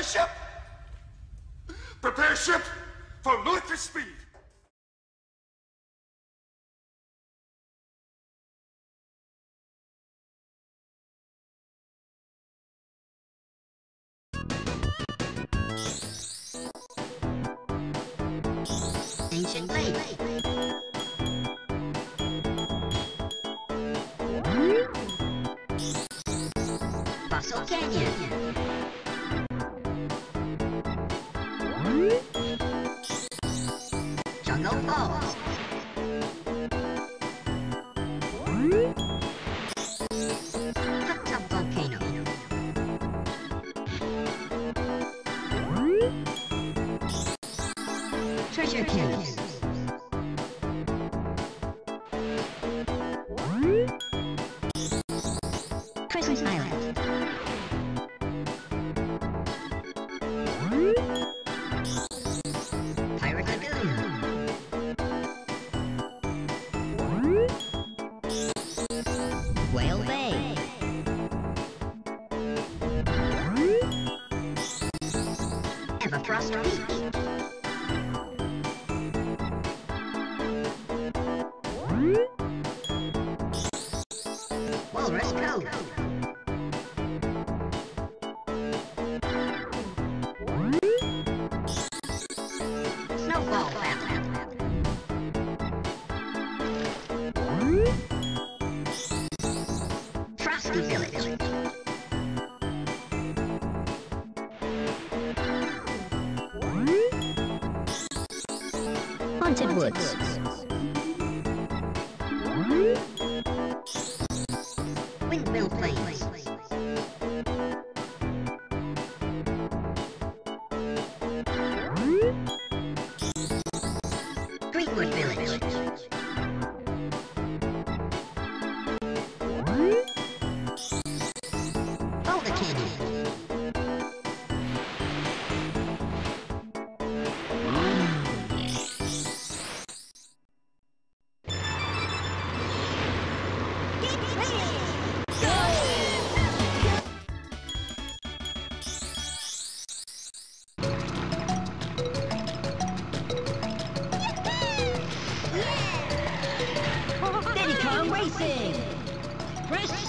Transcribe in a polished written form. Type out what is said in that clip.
ship! Prepare ship for ludicrous speed! Ancient Lake. Fossil Canyon. Jungle Falls. Hot Tub Volcano. Treasure Caves. Christmas Island. Pirate Lagoon. Whale Bay. Everfrost Beach. Walrus Cove. Snowfall Fountain. Frosty Village. Haunted Woods. Windmill Plains. Greenwood Village. Boulder Canyon. Diddy Kong Racing! Fresh